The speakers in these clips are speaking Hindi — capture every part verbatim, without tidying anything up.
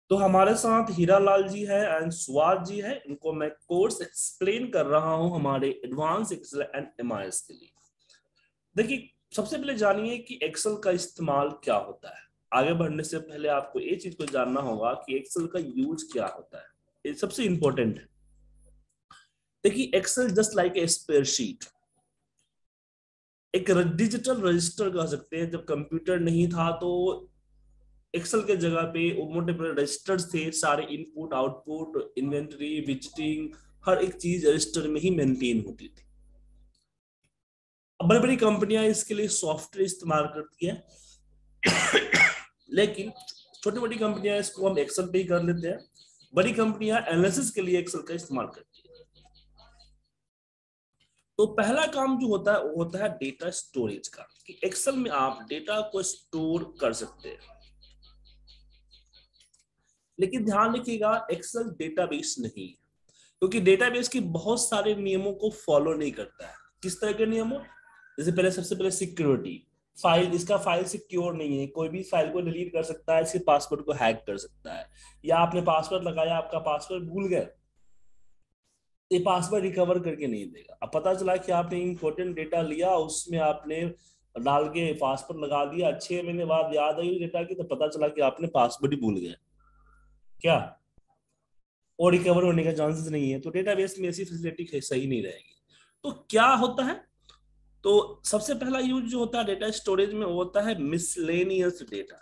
तो हमारे साथ हीरा लाल जी है एंड सुवाद जी है। इनको मैं कोर्स एक्सप्लेन कर रहा हूं हमारे एडवांस एक्सेल एंड एमआईएस के लिए। देखिए, सबसे पहले जानिए कि एक्सेल का इस्तेमाल क्या होता है। आगे बढ़ने से पहले आपको ये चीज को जानना होगा कि एक्सेल का यूज क्या होता है। ये सबसे इंपॉर्टेंट है। देखिए, Excel just like a spreadsheet, एक डिजिटल रजिस्टर कह सकते हैं। जब कंप्यूटर नहीं था तो एक्सेल के जगह पे वो मोटे बड़े रजिस्टर्स थे। सारे इनपुट आउटपुट इन्वेंटरी विजिटिंग हर एक चीज रजिस्टर में ही मेंटेन होती थी। अब बड़ी बड़ी कंपनियां इसके लिए सॉफ्टवेयर इस्तेमाल करती है, लेकिन छोटी मोटी कंपनियां इसको हम एक्सेल पे ही कर लेते हैं। बड़ी कंपनियां एनालिसिस के लिए एक्सेल का इस्तेमाल करती है। तो पहला काम जो होता है वो होता है डेटा स्टोरेज का, कि एक्सेल में आप डेटा को स्टोर कर सकते हैं। लेकिन ध्यान रखिएगा, एक्सेल डेटाबेस नहीं है, क्योंकि डेटाबेस के बहुत सारे नियमों को फॉलो नहीं करता है। किस तरह के नियमों? जैसे पहले, सबसे पहले सिक्योरिटी। फाइल, इसका फाइल सिक्योर नहीं है, कोई भी फाइल को डिलीट कर सकता है, इसके पासवर्ड को हैक कर सकता है। या आपने पासवर्ड लगाया, आपका पासवर्ड भूल गए, ये पासवर्ड रिकवर करके नहीं देगा। अब पता चला कि आपने इंपॉर्टेंट डेटा लिया, उसमें आपने डाल के पासवर्ड लगा दिया, छह महीने बाद याद आई डेटा की, तो पता चला कि आपने पासवर्ड ही भूल गए क्या, और रिकवर होने का चांसेस नहीं है। तो डेटाबेस में ऐसी फैसिलिटी सही नहीं रहेगी। तो क्या होता है? तो सबसे पहला यूज जो होता है डेटा स्टोरेज में, वो होता है मिसलेनियस डेटा।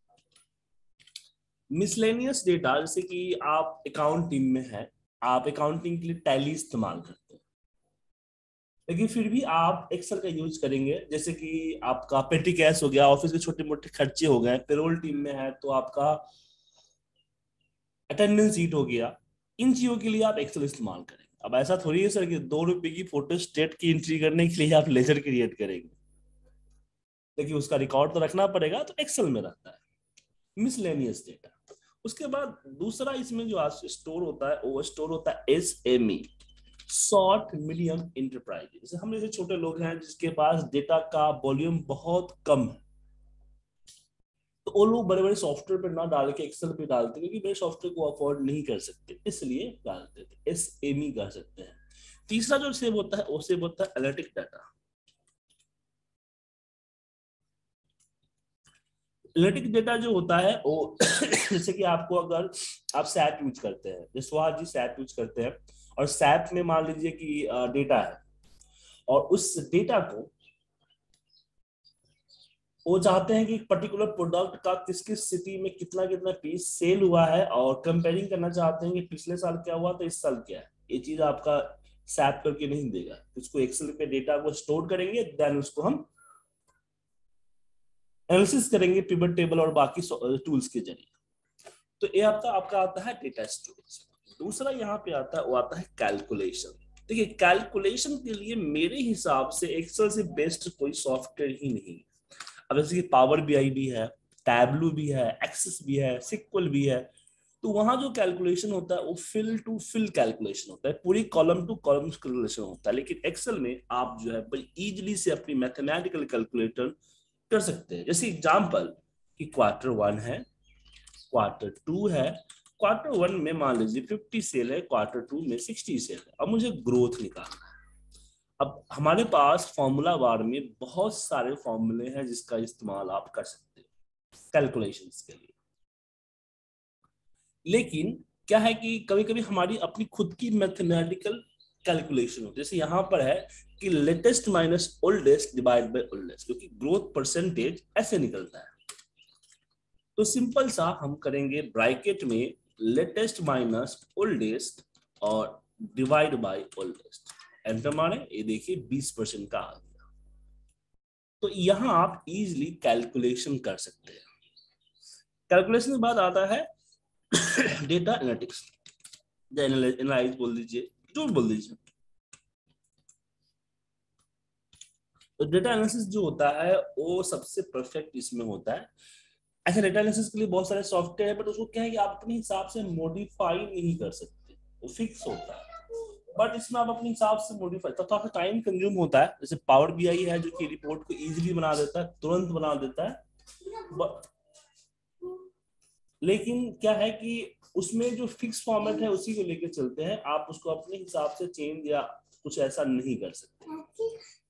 मिसलेनियस डेटा, जैसे कि आप अकाउंट टीम में है, आप अकाउंटिंग के लिए टैली इस्तेमाल करते हैं, लेकिन फिर भी आप एक्सेल का यूज करेंगे। जैसे कि आपका पेटी कैश हो गया, ऑफिस के छोटे मोटे खर्चे हो गए, पेरोल टीम में है तो आपका अटेंडेंस शीट हो गया। इन चीजों के लिए आप एक्सेल इस्तेमाल करेंगे। अब ऐसा थोड़ी है सर कि दो रुपए की फोटो स्टेट की एंट्री करने के लिए आप लेजर क्रिएट करेंगे। देखिए, उसका रिकॉर्ड तो रखना पड़ेगा, तो एक्सेल में रहता है मिसलेनियस डेटा। उसके बाद दूसरा इसमें जो आज स्टोर होता है वो स्टोर होता है S M E, short medium enterprise. जैसे हम जैसे छोटे लोग हैं जिसके पास डेटा का वॉल्यूम बहुत कम है, तो वो लोग बड़े बड़े सॉफ्टवेयर पर ना डाल के एक्सेल पे डालते हैं, क्योंकि बड़े सॉफ्टवेयर को अफोर्ड नहीं कर सकते, इसलिए डालते थे। एस एम ई कर सकते हैं। तीसरा जो सेव होता है वो सेव होता है एनालिटिक डाटा। एनालिटिक डेटा जो होता है वो जैसे कि आपको, अगर आप सैप यूज करते हैं, जैसे सुहास जी सैप यूज करते हैं, और सैप में मान लीजिए कि डेटा है, और उस डेटा को वो चाहते हैं कि एक पर्टिकुलर प्रोडक्ट का किस किस सिटी में कितना कितना पीस सेल हुआ है, और कंपेयरिंग करना चाहते हैं कि पिछले साल क्या हुआ तो इस साल क्या है। ये चीज आपका सैप करके नहीं देगा। उसको एक्सेल पे डेटा को स्टोर करेंगे, देन उसको हम एनालिसिस करेंगे पिवट टेबल और बाकी टूल्स के जरिए। तो ये आपका आपका आता है डेटा स्टोरेज। दूसरा यहाँ पे आता है वो आता है कैलकुलेशन। देखिए, कैलकुलेशन के लिए मेरे हिसाब से एक्सेल से बेस्ट कोई सॉफ्टवेयर ही नहीं है। अब जैसे कि पावर बीआई भी है, टैबलू भी है, एक्सेस भी है, सिक्वल भी है। तो वहां जो कैलकुलेशन होता है वो फिल टू फिल कैलकुलेशन होता है, पूरी कॉलम टू कॉलम कैलकुलेशन होता है। लेकिन एक्सेल में आप जो है बड़ी इजीली से अपनी मैथमेटिकल कैलकुलेटर कर सकते हैं। जैसे एग्जांपल कि क्वार्टर वन है, क्वार्टर टू है। क्वार्टर वन में मान लीजिए फिफ्टी सेल है, क्वार्टर टू में सिक्सटी सेल है। अब मुझे ग्रोथ निकालना है। अब हमारे पास फॉर्मूला बार में बहुत सारे फॉर्मूले हैं जिसका इस्तेमाल आप कर सकते हैं कैलकुलेशंस के लिए। लेकिन क्या है कि कभी कभी हमारी अपनी खुद की मैथमेटिकल कैलकुलेशन होती है। जैसे यहाँ पर है कि latest minus oldest divide by oldest, क्योंकि ग्रोथ परसेंटेज ऐसे निकलता है। तो सिंपल सा हम करेंगे ब्रैकेट में लेटेस्ट माइनस ओल्डेस्ट और डिवाइड बाय ओल्डेस्ट, एंटर मारे, ये देखिए बीस परसेंट का आ गया। तो यहां आप इजीली कैलकुलेशन कर सकते हैं। कैलकुलेशन के बाद आता है डेटा एनालिटिक्स, एनालाइज बोल दीजिए, जो बोल दीजिए। तो डेटा एनालिसिस जो होता है वो सबसे परफेक्ट इसमें होता है। ऐसे डेटा एनालिसिस के लिए बहुत सारे सॉफ्टवेयर है, बट उसको क्या है कि आप अपने हिसाब से मॉडिफाई नहीं कर सकते, वो फिक्स होता है। बट इसमें आप अपने हिसाब से मॉडिफाई, तो थोड़ा टाइम कंज्यूम होता है। जैसे पावर बीआई है जो कि रिपोर्ट को इजीली बना देता है, तुरंत बना देता है। लेकिन क्या है कि उसमें जो फिक्स फॉर्मेट है उसी को लेकर चलते हैं, आप उसको अपने हिसाब से चेंज या कुछ ऐसा नहीं कर सकते।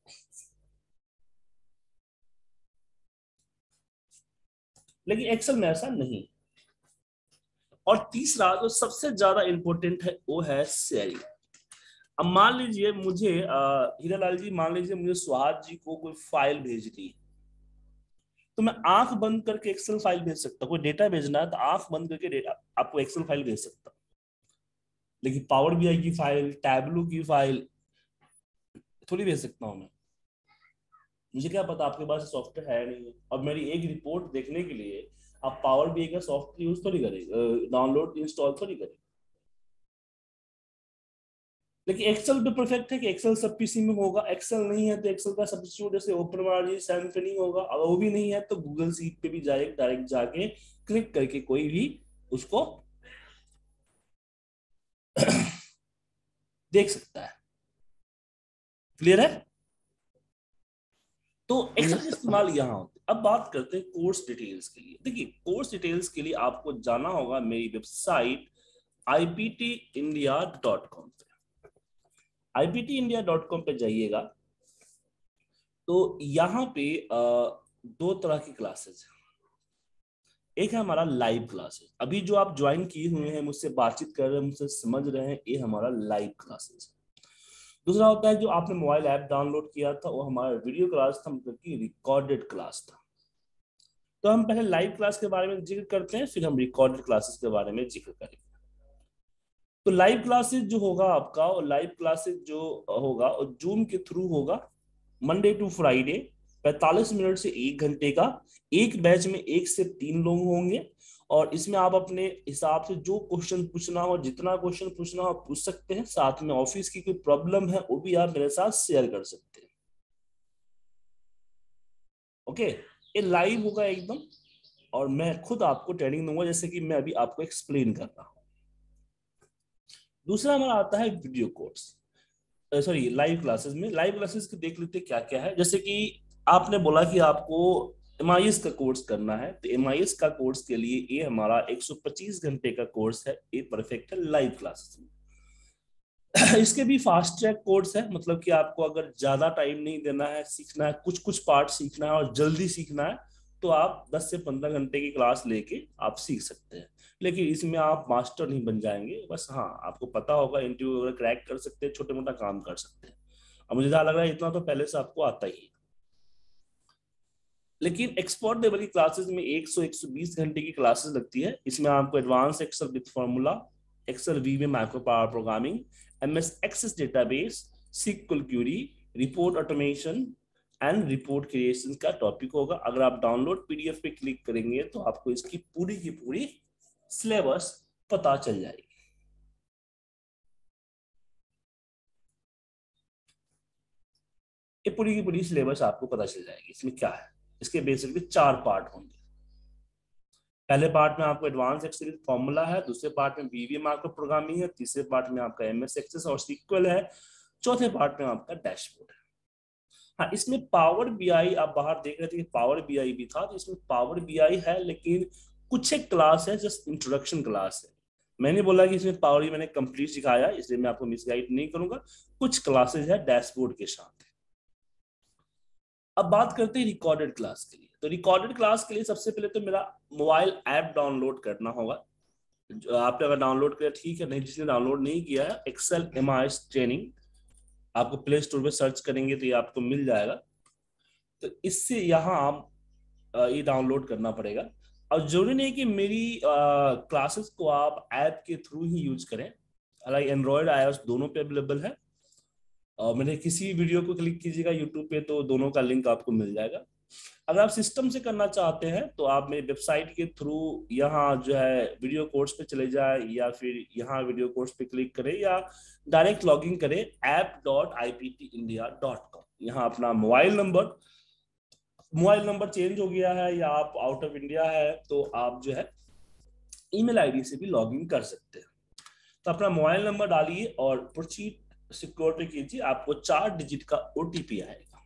लेकिन एक्सेल में ऐसा नहीं। और तीसरा जो सबसे ज्यादा इंपॉर्टेंट है वो है शेयरिंग। अब मान लीजिए मुझे हीरालाल जी, मान लीजिए मुझे सुहाग जी को कोई फाइल भेजनी है, तो मैं आंख बंद करके एक्सेल फाइल भेज सकता हूँ। कोई डेटा भेजना है तो आंख बंद करके डेटा आपको एक्सेल फाइल भेज सकता हूँ। लेकिन पावर बीआई की फाइल, टैबलू की फाइल थोड़ी भेज सकता हूँ मैं। मुझे क्या पता आपके पास सॉफ्टवेयर है नहीं है। अब मेरी एक रिपोर्ट देखने के लिए आप पावर बीआई का सॉफ्टवेयर यूज थोड़ी करेंगे, डाउनलोड इंस्टॉल थोड़ी करेंगे। लेकिन एक्सेल पे परफेक्ट है कि एक्सेल सब पीसी में होगा। एक्सेल नहीं है तो एक्सेल का सब्स्टिट्यूट जैसे ओपन वाली सैम्फनी होगा। अगर वो भी नहीं है तो गूगल सीट पे भी डायरेक्ट डायरेक्ट जाके क्लिक करके कोई भी उसको देख सकता है। क्लियर है? तो एक्सेल का इस्तेमाल यहाँ होता है। अब बात करते हैं कोर्स डिटेल्स के लिए। देखिए कोर्स डिटेल्स के लिए आपको जाना होगा मेरी website I P T India dot com पे। I P T India dot com पे जाइएगा तो यहाँ पे आ, दो तरह की क्लासेस है। एक है हमारा लाइव क्लासेस, अभी जो आप ज्वाइन किए हुए हैं, मुझसे बातचीत कर रहे हैं, मुझसे समझ रहे हैं, ये हमारा लाइव क्लासेस है। दूसरा होता है जो आपने मोबाइल ऐप डाउनलोड किया था, वो हमारा वीडियो क्लास था, मतलब कि रिकॉर्डेड क्लास था। तो हम पहले लाइव क्लास के बारे में जिक्र करते हैं, फिर हम रिकॉर्डेड क्लासेस के बारे में जिक्र करेंगे। तो लाइव क्लासेस जो होगा आपका, और लाइव क्लासेस जो होगा और जूम के थ्रू होगा, मंडे टू फ्राइडे, पैंतालीस मिनट से एक घंटे का। एक बैच में एक से तीन लोग होंगे, और इसमें आप अपने हिसाब से जो क्वेश्चन पूछना हो, जितना क्वेश्चन पूछना हो पूछ सकते हैं। साथ में ऑफिस की कोई प्रॉब्लम है वो भी आप मेरे साथ शेयर कर सकते हैं। ओके, ये लाइव होगा एकदम, और मैं खुद आपको ट्रेनिंग दूंगा जैसे कि मैं अभी आपको एक्सप्लेन कर रहा हूँ। दूसरा हमारा आता है video course, sorry live classes में। लाइव क्लासेस की देख लेते क्या क्या है। जैसे कि आपने बोला कि आपको एम आई एस का कोर्स करना है, तो एम आई एस का कोर्स के लिए ये हमारा एक सौ पच्चीस घंटे का कोर्स है, ये परफेक्ट है लाइव क्लासेस में। इसके भी फास्ट ट्रैक कोर्स है, मतलब कि आपको अगर ज्यादा टाइम नहीं देना है, सीखना है, कुछ कुछ पार्ट सीखना है और जल्दी सीखना है, तो आप दस से पंद्रह घंटे की क्लास लेके आप सीख सकते हैं। लेकिन इसमें आप मास्टर नहीं बन जाएंगे, बस हाँ आपको पता होगा, इंटरव्यू वगैरह क्रैक कर सकते हैं, छोटे मोटा काम कर सकते हैं। अब मुझे जहाँ लग रहा है इतना तो पहले से आपको आता ही है। लेकिन एक्सपर्ट लेवल की क्लासेस में सौ एक सौ बीस घंटे की क्लासेस लगती है। इसमें आपको advance Excel with formula, Excel V में micro power programming, M S access database, sequel query, report automation and report creation का टॉपिक होगा। अगर आप डाउनलोड पीडीएफ पे क्लिक करेंगे तो आपको इसकी पूरी की पूरी सिलेबस पता चल जाएगी। ये पूरी की पूरी सिलेबस आपको पता चल जाएगी। इसमें क्या है, इसके बेसिकली चार पार्ट होंगे। पहले पार्ट में आपको एडवांस एक्सेल फॉर्मूला है, दूसरे पार्ट में वीवीएम आपका प्रोग्रामिंग है, तीसरे पार्ट में आपका एमएस एक्सेस और सीक्वल है, चौथे पार्ट में आपका डैशबोर्ड है। हाँ, इसमें पावर बीआई आप बाहर देख रहे थे कि पावर बीआई भी था, तो इसमें पावर बीआई है, लेकिन कुछ एक क्लास है, जस्ट इंट्रोडक्शन क्लास है। मैंने बोला कि इसमें पावर मैंने कंप्लीट सिखाया, इसलिए मैं आपको मिसगाइड नहीं करूंगा। कुछ क्लासेस है डैशबोर्ड के साथ। अब बात करते हैं रिकॉर्डेड क्लास के लिए। तो रिकॉर्डेड क्लास के लिए सबसे पहले तो मेरा मोबाइल ऐप डाउनलोड करना होगा। जो आपने अगर डाउनलोड किया ठीक है, नहीं जिसने डाउनलोड नहीं किया है, Excel M I S training आपको प्ले स्टोर पे सर्च करेंगे तो ये आपको मिल जाएगा। तो इससे यहाँ आप ये डाउनलोड करना पड़ेगा। और जरूरी नहीं कि मेरी क्लासेस को आप ऐप के थ्रू ही यूज करें, हालांकि एंड्रॉयड आईओएस दोनों पे अवेलेबल है। और मैंने किसी वीडियो को क्लिक कीजिएगा यूट्यूब पे तो दोनों का लिंक आपको मिल जाएगा। अगर आप सिस्टम से करना चाहते हैं तो आप मेरी वेबसाइट के थ्रू यहाँ जो है वीडियो कोर्स पे चले जाए, या फिर यहाँ वीडियो कोर्स पे क्लिक करें, या डायरेक्ट लॉगिन करें app dot I P T India dot com. यहाँ अपना mobile number mobile number change हो गया है या आप आउट ऑफ इंडिया है तो आप जो है ईमेल आईडी से भी लॉगिन कर सकते हैं। तो अपना मोबाइल नंबर डालिए और प्रोसीड सिक्योर पे कीजिए, आपको चार डिजिट का ओटीपी आएगा।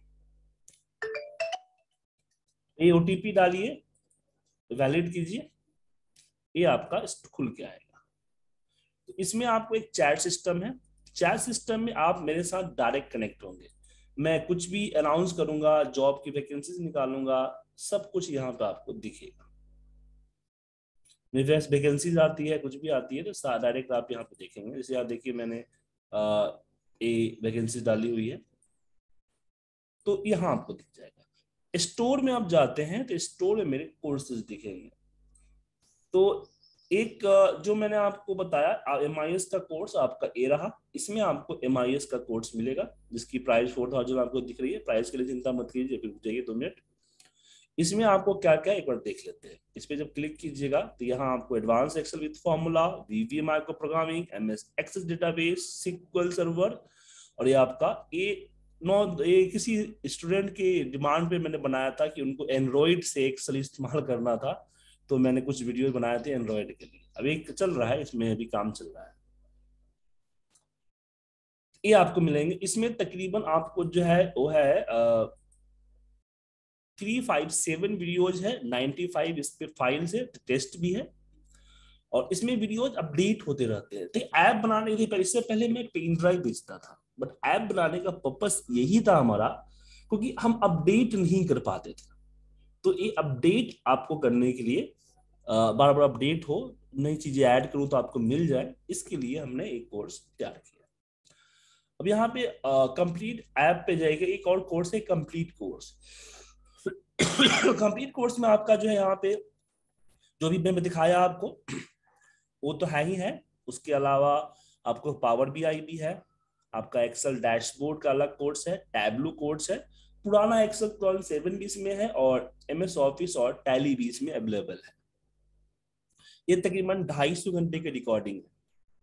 ये ओटीपी डालिए, वैलिड कीजिए, ये आपका खुल के आएगा। तो इसमें आपको एक चैट सिस्टम है, चैट सिस्टम में आप मेरे साथ डायरेक्ट कनेक्ट होंगे, मैं कुछ भी अनाउंस करूंगा, जॉब की वैकेंसीज निकालूंगा, सब कुछ यहाँ पे आपको दिखेगा। मेरे पास वैकेंसीज आती है, कुछ भी आती है तो डायरेक्ट आप यहाँ पे देखेंगे। जैसे आप देखिए मैंने आ, ए वैकेंसी डाली हुई है तो यहाँ आपको दिख जाएगा। स्टोर में आप जाते हैं तो स्टोर में मेरे कोर्सेज दिखेंगे। तो एक जो मैंने आपको बताया एम आई एस का कोर्स आपका ए रहा, इसमें आपको एम आई एस का कोर्स मिलेगा जिसकी प्राइस फोर थाउजेंड आपको दिख रही है। प्राइस के लिए चिंता मत कीजिए, फिर जाइए दो मिनट। इसमें आपको क्या क्या एक बार देख लेते हैं। इस पे जब क्लिक कीजिएगा तो यहाँ आपको advance Excel with formula, VVM micro programming, MS access database, sequel server, और ये आपका ए नो ये किसी स्टूडेंट के डिमांड पे मैंने बनाया था कि उनको एंड्रॉइड से एक्सेल इस्तेमाल करना था, तो मैंने कुछ वीडियो बनाए थे एंड्रॉइड के लिए। अभी चल रहा है, इसमें अभी काम चल रहा है। ये आपको मिलेंगे। इसमें तकरीबन आपको जो है वो है थ्री फाइव सेवन वीडियोज है, नाइन्टी फाइव इस पे फाइल्स है, टेस्ट भी है, और इसमें वीडियोज अपडेट होते रहते हैं। तो ऐप बनाने के लिए इससे पहले मैं पेन ड्राइव बेचता था, बट ऐप बनाने का पर्पस यही था हमारा, क्योंकि हम अपडेट नहीं कर पाते थे। तो ये अपडेट आपको करने के लिए बार बार अपडेट हो, नई चीजें ऐड करूं तो आपको मिल जाए, इसके लिए हमने एक कोर्स तैयार किया। अब यहाँ पे कंप्लीट ऐप पे जाएगा, एक और कोर्स है कंप्लीट कोर्स। कंप्लीट कोर्स में आपका जो है यहाँ पे जो भी मैंने दिखाया आपको वो तो है ही है। उसके अलावा आपको पावर बी आई भी है, आपका एक्सेल डैशबोर्ड का अलग कोर्स है, टैबलू कोर्स है, पुराना एक्सेल ट्वेल्व सेवन भी इसमें है, और एमएस ऑफिस और टैली भी इसमें अवेलेबल है। ये तकरीबन ढाई सौ घंटे की रिकॉर्डिंग है।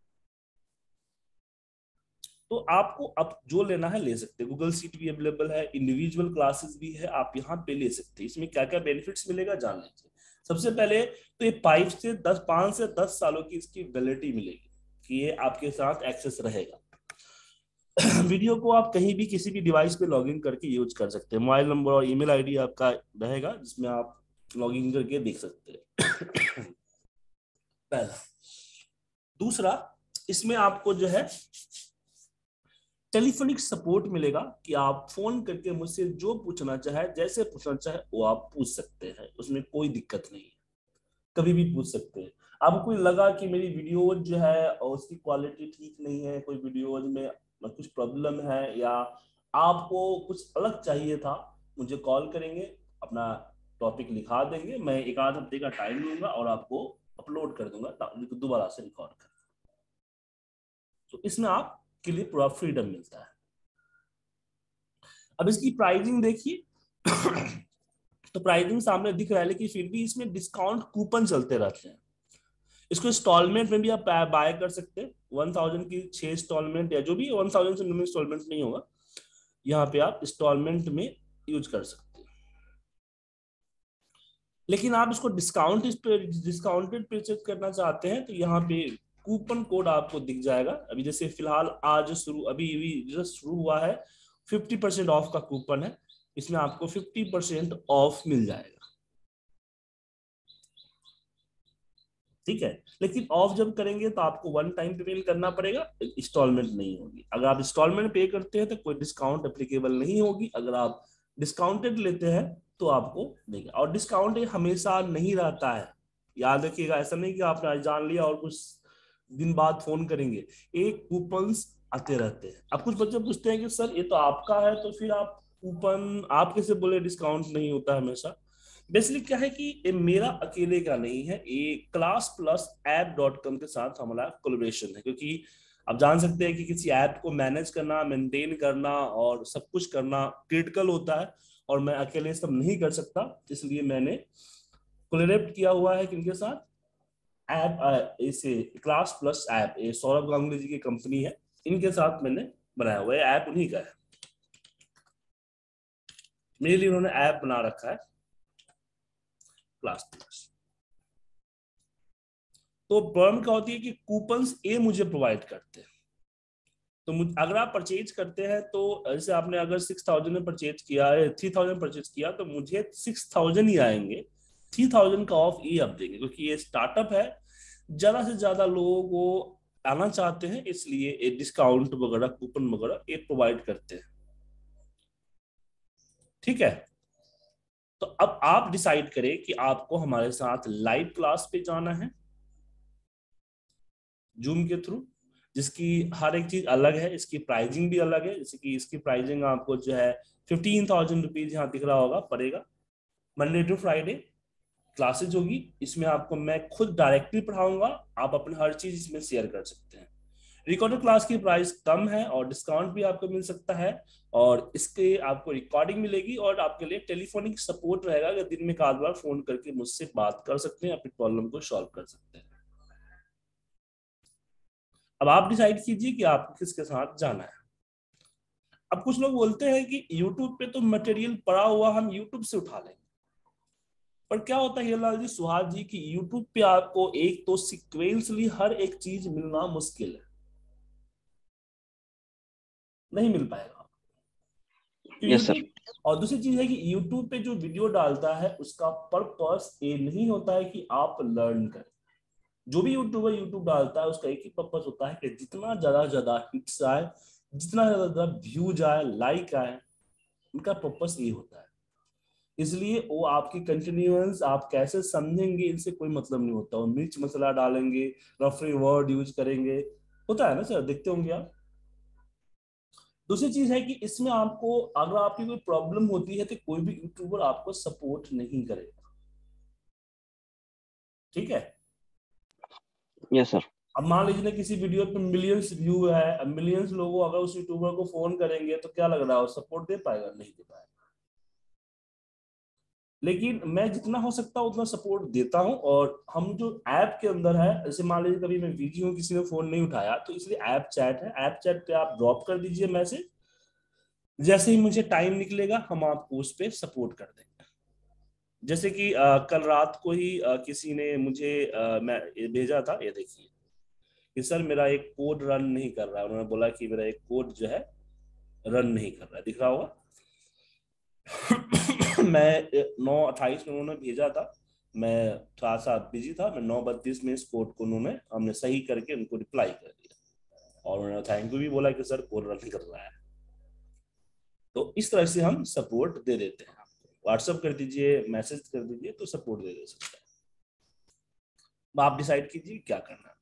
तो आपको अब जो लेना है ले सकते हैं। गूगल सीट भी अवेलेबल है, इंडिविजुअल क्लासेस भी है, आप यहाँ पे ले सकते हैं। इसमें क्या क्या बेनिफिट्स मिलेगा जान लीजिए। सबसे पहले तो ये पाइप से दस पांच से दस सालों की इसकी वैलिडिटी मिलेगी कि ये आपके साथ एक्सेस रहेगा। वीडियो को आप कहीं भी किसी भी डिवाइस पे लॉगिन करके यूज कर सकते हैं। मोबाइल नंबर और ईमेल आईडी आपका रहेगा जिसमें आप लॉगिन करके देख सकते हैं। पहला। दूसरा, इसमें आपको जो है टेलीफोनिक सपोर्ट मिलेगा कि आप फोन करके मुझसे जो पूछना चाहे, जैसे पूछना चाहे वो आप पूछ सकते हैं, उसमें कोई दिक्कत नहीं है, कभी भी पूछ सकते हैं। आपको कोई लगा कि मेरी वीडियो जो है और उसकी क्वालिटी ठीक नहीं है, कोई वीडियोज में कुछ प्रॉब्लम है, या आपको कुछ अलग चाहिए था, मुझे कॉल करेंगे, अपना टॉपिक लिखा देंगे, मैं एक आध हफ्ते का टाइम लूंगा और आपको अपलोड कर दूंगा दोबारा से रिकॉर्ड कर। तो इसमें आपके लिए पूरा फ्रीडम मिलता है। अब इसकी प्राइसिंग देखिए। तो प्राइसिंग सामने दिख रहा है, लेकिन फिर भी इसमें डिस्काउंट कूपन चलते रहते हैं। इसको इंस्टॉलमेंट में भी आप बाय कर सकते हैं। वन थाउजेंड की छह इंस्टॉलमेंट या जो भी वन थाउजेंड से मिनिमम इंस्टॉलमेंट नहीं होगा, यहाँ पे आप इंस्टॉलमेंट में यूज कर सकते हैं। लेकिन आप इसको डिस्काउंट इस पे डिस्काउंटेड परचेज करना चाहते हैं तो यहाँ पे कूपन कोड आपको दिख जाएगा। अभी जैसे फिलहाल आज शुरू अभी अभी जस्ट शुरू हुआ है, फिफ्टी परसेंट ऑफ का कूपन है, इसमें आपको फिफ्टी परसेंट ऑफ मिल जाएगा। ठीक है, लेकिन ऑफ जब करेंगे तो आपको वन टाइम पेमेंट करना पड़ेगा, इंस्टॉलमेंट नहीं होगी। अगर आप इंस्टॉलमेंट पे करते हैं तो कोई डिस्काउंट एप्लीकेबल नहीं होगी। अगर आप डिस्काउंटेड लेते हैं तो आपको देगा, और डिस्काउंट हमेशा नहीं रहता है, याद रखिएगा। ऐसा नहीं कि आपने आज जान लिया और कुछ दिन बाद फोन करेंगे, एक कूपन्स आते रहते हैं। अब कुछ बच्चे पूछते हैं कि सर ये तो आपका है, तो फिर आप कूपन आप कैसे बोले डिस्काउंट नहीं होता हमेशा। बेसिकली क्या है कि ये मेरा अकेले का नहीं है, ये class plus app dot com के साथ हमारा कोलैबोरेशन है, क्योंकि आप जान सकते हैं कि किसी ऐप को मैनेज करना, मेंटेन करना और सब कुछ करना क्रिटिकल होता है, और मैं अकेले सब नहीं कर सकता। इसलिए मैंने कोलैबोरेट किया हुआ है किनके साथ, ऐप इसे क्लास प्लस ऐप, ये सौरभ गांगुली जी की कंपनी है, इनके साथ मैंने बनाया हुआ है। ऐप उन्हीं का है, मेरे लिए उन्होंने ऐप बना रखा है क्लास प्लस। तो प्रॉब्लम क्या होती है कि कूपन्स ए मुझे प्रोवाइड करते हैं। तो अगर आप परचेज करते हैं तो जैसे आपने अगर सिक्स थाउजेंड में परचेज किया है, थ्री थाउजेंड परचेज किया, तो मुझे सिक्स थाउजेंड ही आएंगे, थ्री थाउजेंड का ऑफ ये आप देंगे, क्योंकि ये स्टार्टअप है, ज्यादा से ज्यादा लोगों को आना चाहते हैं, इसलिए ये डिस्काउंट वगैरह कूपन वगैरह ये प्रोवाइड करते हैं। ठीक है, तो अब आप डिसाइड करें कि आपको हमारे साथ लाइव क्लास पे जाना है जूम के थ्रू, जिसकी हर एक चीज अलग है, इसकी प्राइसिंग भी अलग है। जैसे कि इसकी प्राइसिंग आपको जो है फिफ्टीन थाउजेंड रुपीज यहाँ दिख रहा होगा पड़ेगा। मंडे टू फ्राइडे क्लासेज होगी, इसमें आपको मैं खुद डायरेक्टली पढ़ाऊंगा, आप अपने हर चीज इसमें शेयर कर सकते हैं। रिकॉर्डेड क्लास की प्राइस कम है और डिस्काउंट भी आपको मिल सकता है, और इसके आपको रिकॉर्डिंग मिलेगी और आपके लिए टेलीफोनिक सपोर्ट रहेगा, अगर दिन में एक आध बार फोन करके मुझसे बात कर सकते हैं, अपनी प्रॉब्लम को सॉल्व कर सकते हैं। अब आप डिसाइड कीजिए कि आपको किसके साथ जाना है। अब कुछ लोग बोलते हैं कि यूट्यूब पे तो मटेरियल पड़ा हुआ, हम यूट्यूब से उठा लेंगे। पर क्या होता है हीरालाल जी, सुहास जी, की यूट्यूब पे आपको एक तो सिक्वेंसली हर एक चीज मिलना मुश्किल है, नहीं मिल पाएगा कि यस सर। यूट्यूब। और दूसरी चीज है कि यूट्यूब पे जो वीडियो डालता है उसका पर्पस ये नहीं होता है कि आप लर्न करें। जो भी यूट्यूबर यूट्यूब डालता है उसका एक ही पर्पस होता है कि जितना ज्यादा ज्यादा हिट्स आए, जितना ज्यादा ज्यादा व्यूज आए, लाइक आए, उनका पर्पस ये होता है। इसलिए वो आपकी कंटिन्यूअंस आप कैसे समझेंगे इनसे कोई मतलब नहीं होता। वो मिर्च मसाला डालेंगे, रफली वर्ड यूज करेंगे, होता है ना सर, देखते होंगे आप। दूसरी चीज है कि इसमें आपको अगर आपकी कोई प्रॉब्लम होती है तो कोई भी यूट्यूबर आपको सपोर्ट नहीं करेगा। ठीक है, यस सर। अब मान लीजिए ना किसी वीडियो पे मिलियंस व्यू है, अब मिलियंस लोगों अगर उस यूट्यूबर को फोन करेंगे तो क्या लग रहा है, सपोर्ट दे पाएगा? नहीं दे पाएगा। लेकिन मैं जितना हो सकता है उतना सपोर्ट देता हूं। और हम जो ऐप के अंदर है, जैसे मान लीजिए कभी मैं बिजी हूं, किसी ने फोन नहीं उठाया, तो इसलिए ऐप चैट है, ऐप चैट पे आप ड्रॉप कर दीजिए मैसेज, जैसे ही मुझे टाइम निकलेगा हम आपको उस पर सपोर्ट कर देंगे। जैसे कि अ, कल रात को ही अ, किसी ने मुझे अ, मैं ये भेजा था, ये देखिए कि सर मेरा एक कोड रन नहीं कर रहा है। उन्होंने बोला कि मेरा एक कोड जो है रन नहीं कर रहा है, दिख रहा होगा। मैं नौ अट्ठाईस में उन्होंने भेजा था, मैं थोड़ा सा बिजी था, मैं नौ बत्तीस में इस कोड को उन्होंने हमने सही करके उनको रिप्लाई कर दिया, और उन्होंने थैंक यू भी बोला कि सर कोड रन कर रहा है। तो इस तरह से हम सपोर्ट दे देते हैं। आपको व्हाट्सअप कर दीजिए, मैसेज कर दीजिए, तो सपोर्ट दे दे सकते हैं। आप डिसाइड कीजिए क्या करना है।